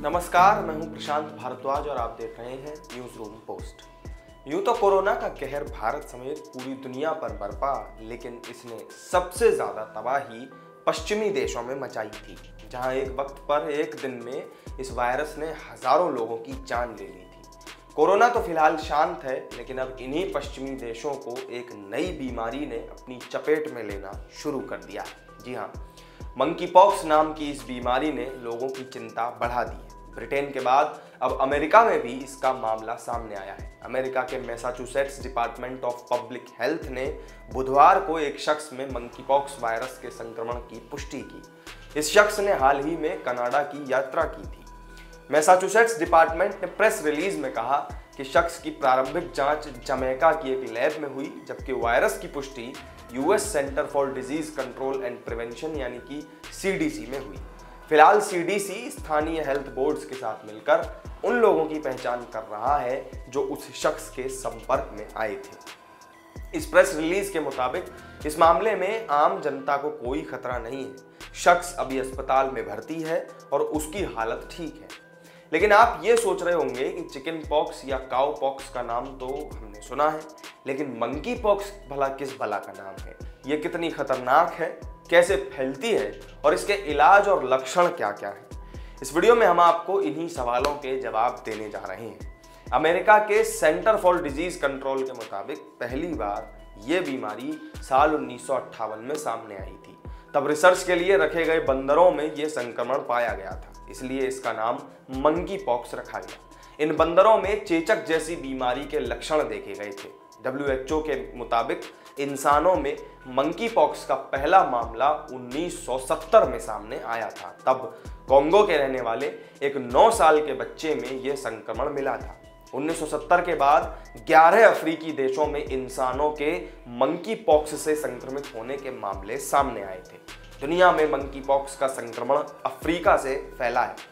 नमस्कार, मैं हूं प्रशांत भारद्वाज और आप देख रहे हैं न्यूज रूम पोस्ट। यूं तो कोरोना का कहर भारत समेत पूरी दुनिया पर बरपा, लेकिन इसने सबसे ज्यादा तबाही पश्चिमी देशों में मचाई थी, जहां एक वक्त पर एक दिन में इस वायरस ने हजारों लोगों की जान ले ली थी। कोरोना तो फिलहाल शांत है, लेकिन अब इन्हीं पश्चिमी देशों को एक नई बीमारी ने अपनी चपेट में लेना शुरू कर दिया है। जी हाँ, मंकी पॉक्स नाम की इस बीमारी ने लोगों की चिंता बढ़ा दी है। ब्रिटेन के बाद अब अमेरिका में भी इसका मामला सामने आया है। अमेरिका के Massachusetts department of public health ने बुधवार को एक शख्स में मंकी पॉक्स वायरस के संक्रमण की पुष्टि की। इस शख्स ने हाल ही में कनाडा की यात्रा की थी। मैसाचुसेट्स डिपार्टमेंट ने प्रेस रिलीज में कहा कि शख्स की प्रारंभिक जांच जमैका की एक लैब में हुई, जबकि वायरस की पुष्टि US centre for disease control and prevention यानी कि सीडीसी में हुई। फिलहाल सीडीसी स्थानीय हेल्थ बोर्ड्स के साथ मिलकर उन लोगों की पहचान कर रहा है जो उस शख्स के संपर्क में आए थे। इस प्रेस रिलीज के मुताबिक इस मामले में आम जनता को कोई खतरा नहीं है। शख्स अभी अस्पताल में भर्ती है और उसकी हालत ठीक है। लेकिन आप ये सोच रहे होंगे कि चिकन पॉक्स या काउ पॉक्स का नाम तो हमने सुना है, लेकिन मंकी पॉक्स भला किस भला का नाम है? ये कितनी खतरनाक है, कैसे फैलती है और इसके इलाज और लक्षण क्या क्या है? इस वीडियो में हम आपको इन्हीं सवालों के जवाब देने जा रहे हैं। अमेरिका के सेंटर फॉर डिजीज कंट्रोल के मुताबिक पहली बार ये बीमारी साल 1958 में सामने आई थी। तब रिसर्च के लिए रखे गए बंदरों में ये संक्रमण पाया गया था, इसलिए इसका नाम मंकी पॉक्स रखा गया। इन बंदरों में चेचक जैसी बीमारी के लक्षण देखे गए थे। WHO के मुताबिक इंसानों में मंकी पॉक्स का पहला मामला 1970 में सामने आया था। तब कोंगो के रहने वाले एक 9 साल के बच्चे में यह संक्रमण मिला था। 1970 के बाद 11 अफ्रीकी देशों में इंसानों के मंकी पॉक्स से संक्रमित होने के मामले सामने आए थे। दुनिया में मंकी पॉक्स का संक्रमण अफ्रीका से फैला है।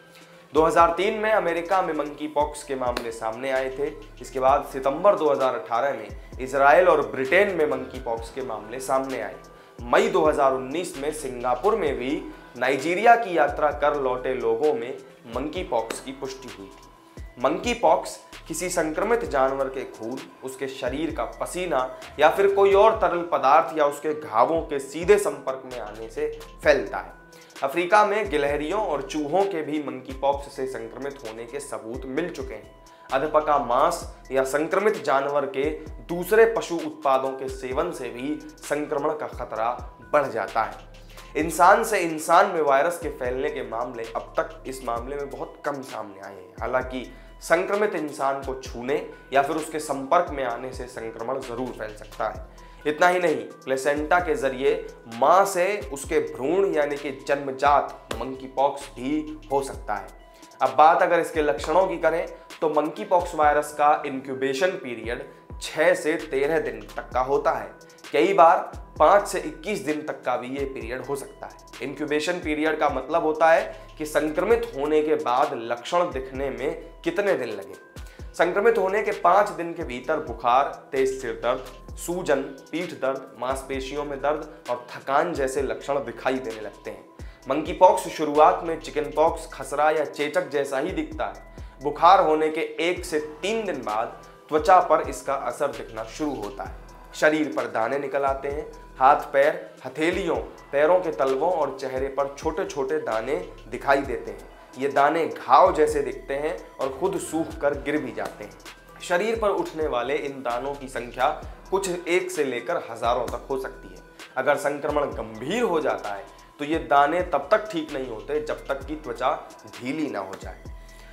2003 में अमेरिका में मंकी पॉक्स के मामले सामने आए थे। इसके बाद सितंबर 2018 में इजराइल और ब्रिटेन में मंकी पॉक्स के मामले सामने आए। मई 2019 में सिंगापुर में भी नाइजीरिया की यात्रा कर लौटे लोगों में मंकी पॉक्स की पुष्टि हुई थी। मंकी पॉक्स किसी संक्रमित जानवर के खून, उसके शरीर का पसीना या फिर कोई और तरल पदार्थ या उसके घावों के सीधे संपर्क में आने से फैलता है। अफ्रीका में गिलहरियों और चूहों के भी मंकी पॉक्स से संक्रमित होने के सबूत मिल चुके हैं। अधपका मांस या संक्रमित जानवर के दूसरे पशु उत्पादों के सेवन से भी संक्रमण का खतरा बढ़ जाता है। इंसान से इंसान में वायरस के फैलने के मामले अब तक इस मामले में बहुत कम सामने आए हैं। हालांकि संक्रमित इंसान को छूने या फिर उसके संपर्क में आने से संक्रमण जरूर फैल सकता है। इतना ही नहीं, प्लेसेंटा के जरिए मां से उसके भ्रूण यानी कि जन्मजात मंकी पॉक्स भी हो सकता है। अब बात अगर इसके लक्षणों की करें तो मंकी पॉक्स वायरस का इंक्यूबेशन पीरियड 6 से 13 दिन तक का होता है। कई बार 5 से 21 दिन तक का भी ये पीरियड हो सकता है। इंक्यूबेशन पीरियड का मतलब होता है कि संक्रमित होने के बाद लक्षण दिखने में कितने दिन लगे। संक्रमित होने के 5 दिन के भीतर बुखार, तेज सिर दर्द, सूजन, पीठ दर्द, मांसपेशियों में दर्द और थकान जैसे लक्षण दिखाई देने लगते हैं। मंकी पॉक्स शुरुआत में चिकन पॉक्स, खसरा या चेचक जैसा ही दिखता है। बुखार होने के 1 से 3 दिन बाद त्वचा पर इसका असर दिखना शुरू होता है। शरीर पर दाने निकल आते हैं। हाथ पैर, हथेलियों, पैरों के तलवों और चेहरे पर छोटे छोटे दाने दिखाई देते हैं। ये दाने घाव जैसे दिखते हैं और खुद सूख कर गिर भी जाते हैं। शरीर पर उठने वाले इन दानों की संख्या कुछ 1 से लेकर हजारों तक हो सकती है। अगर संक्रमण गंभीर हो जाता है तो ये दाने तब तक ठीक नहीं होते जब तक कि त्वचा ढीली ना हो जाए।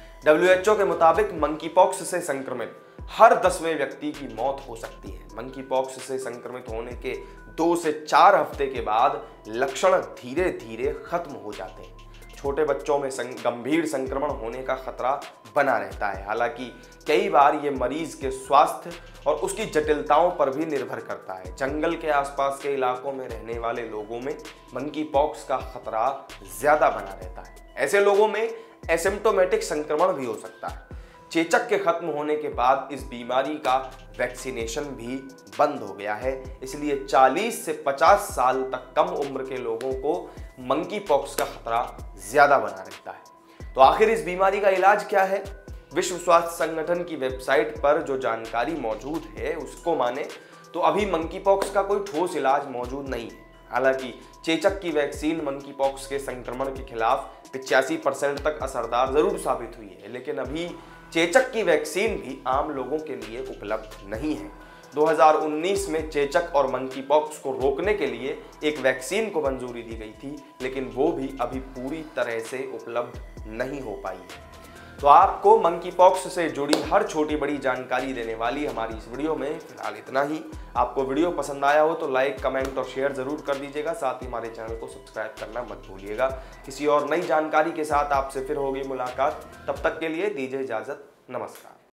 WHO के मुताबिक मंकी पॉक्स से संक्रमित हर 10वें व्यक्ति की मौत हो सकती है। मंकी पॉक्स से संक्रमित होने के 2 से 4 हफ्ते के बाद लक्षण धीरे धीरे खत्म हो जाते हैं। छोटे बच्चों में गंभीर संक्रमण होने का खतरा बना रहता है। हालांकि कई बार ये मरीज के स्वास्थ्य और उसकी जटिलताओं पर भी निर्भर करता है। जंगल के आसपास के इलाकों में रहने वाले लोगों में मंकी पॉक्स का खतरा ज्यादा बना रहता है। ऐसे लोगों में एसिम्प्टोमेटिक संक्रमण भी हो सकता है। चेचक के खत्म होने के बाद इस बीमारी का वैक्सीनेशन भी बंद हो गया है, इसलिए 40 से 50 साल तक कम उम्र के लोगों को मंकी पॉक्स का खतरा ज्यादा बना रहता है। तो आखिर इस बीमारी का इलाज क्या है? विश्व स्वास्थ्य संगठन की वेबसाइट पर जो जानकारी मौजूद है उसको माने तो अभी मंकी पॉक्स का कोई ठोस इलाज मौजूद नहीं है। हालांकि चेचक की वैक्सीन मंकी पॉक्स के संक्रमण के खिलाफ 85% तक असरदार जरूर साबित हुई है, लेकिन अभी चेचक की वैक्सीन भी आम लोगों के लिए उपलब्ध नहीं है। 2019 में चेचक और मंकी पॉक्स को रोकने के लिए एक वैक्सीन को मंजूरी दी गई थी, लेकिन वो भी अभी पूरी तरह से उपलब्ध नहीं हो पाई है। तो आपको मंकी पॉक्स से जुड़ी हर छोटी बड़ी जानकारी देने वाली हमारी इस वीडियो में फिलहाल इतना ही। आपको वीडियो पसंद आया हो तो लाइक, कमेंट और शेयर जरूर कर दीजिएगा। साथ ही हमारे चैनल को सब्सक्राइब करना मत भूलिएगा। किसी और नई जानकारी के साथ आपसे फिर होगी मुलाकात। तब तक के लिए दीजिए इजाजत। नमस्कार।